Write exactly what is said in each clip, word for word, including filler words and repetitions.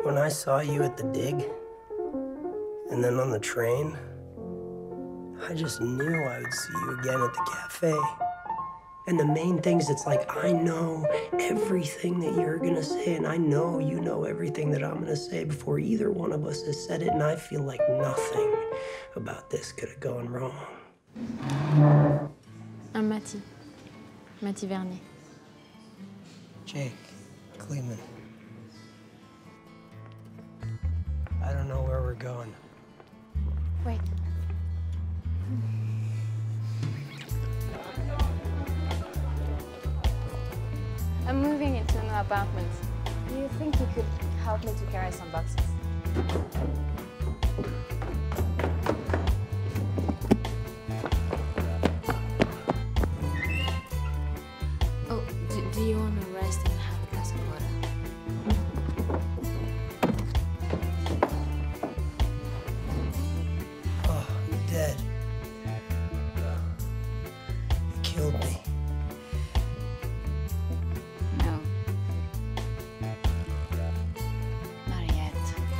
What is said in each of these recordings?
When I saw you at the dig, and then on the train, I just knew I would see you again at the cafe. And the main thing is, it's like, I know everything that you're gonna say, and I know you know everything that I'm gonna say before either one of us has said it, and I feel like nothing about this could have gone wrong. I'm Matty. Matty Vernet. Jake Kleeman. I don't know where we're going. Wait. I'm moving into a new apartment. Do you think you could help me to carry some boxes? Oh, do, do you want to rest and have a glass of water? Oh, I'm dead. You killed me. No. Not yet.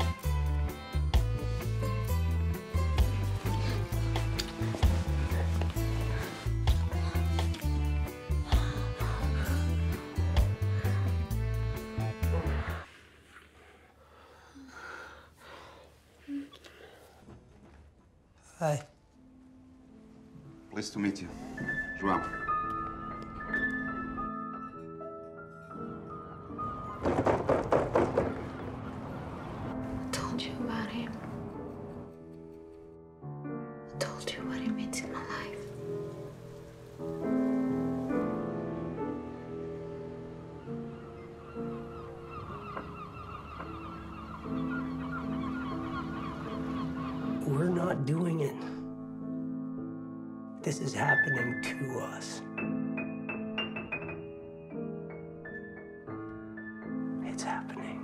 Hi. Pleased to meet you. João. I told you about him. I told you what he means in my life. We're not doing it. This is happening to us. It's happening.